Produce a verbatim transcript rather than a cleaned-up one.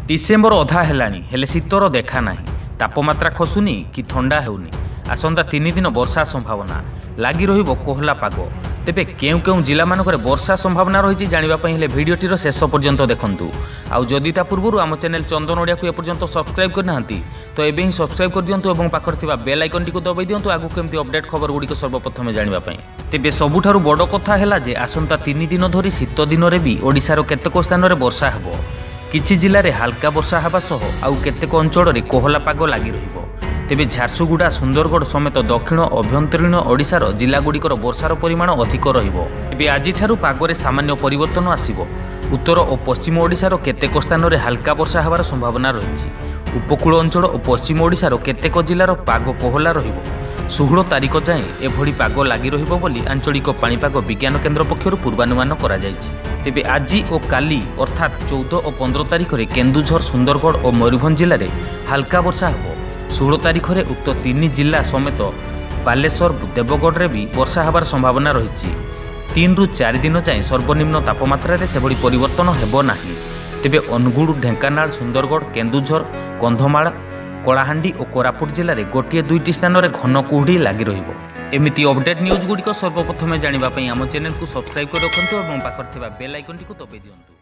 December अधा हेलानी हेले शीतर देखा ना तापमात्रा खसुनी कि ठंडा हेउनी। आसंता तीन दिन वर्षा संभावना लगी रहिबो कोहला पाग। तेबे केउ केउ जिला मानकरे वर्षा संभावना रही जानिबापई हेले भिडियोटीर शेष पर्यंत देखंतु। आउ जदि ता पूर्व आम चैनल चंदन ओडिया को एपर्यंत सब्सक्राइब करना तो एबे ही सब्सक्राइब कर दियंतु और पाखर थिबा बेल आइकन टी को दबाई दियंतु आगु केमती अपडेट खबर गुडी को सर्वप्रथम जानिबापई। तेबे सबुठारु बड़ कथा हैला जे आसंता तीन दिन धरी शीत दिन रे भी ओडिसार केतेक स्थान रे वर्षा हेबो। किछि जिले में हाल्का वर्षा हेबा सह आउ केतेक अंचल रे कोहला पाग लगी रहिबो। तेबे झारसुगुड़ा सुंदरगढ़ समेत दक्षिण अभ्यंतरीण ओडिशार जिलागुड़िकर वर्षार परिमाण अधिक रहिबो। तेबे आजिठारु पागरे सामान्य परिवर्तन आसिबो। उत्तर और पश्चिम ओडिशार केतेक स्थान रे हाल्का वर्षा हेबार संभावना रहिछि। उपकूल अंचल और पश्चिम ओडिशार केतेक जिलार पाग कोहला रहिबो। षोहल तारिख जाए एभली पाग लगी रहिबो बोली आंचलिक पाणीपाग विज्ञान केन्द्र पक्षरु पूर्वानुमान करा जायछि। तेबे आज और काली अर्थात चौदह और पंद्रह तारिख में केन्दुझर सुंदरगढ़ और मयूरभंज जिले में हाल्का वर्षा हेबो। षोहल तारिख में उक्त तीन जिला समेत बालेश्वर देवगढ़ में भी वर्षा हेबार संभावना रही। तीन रु चार दिन जाए सर्वनिम्न तापमात्रा रे सेभली परिवर्तन हेबो नाही। तेबे अनुगुड़ ढेंकानाल सुंदरगढ़ केन्दुझर कंधमाल कलाहांडी और कोरापुट जिले में गोटे दुईटी स्थान में घन कुहुड़ी लगी रहिबो। एमिति अपडेट न्यूज गुड़िक सर्वप्रथम जानिबापई आम चैनल को सब्सक्राइब कर रखंतु और पाखर थिबा बेल आइकन टी को दबाई दियंतु।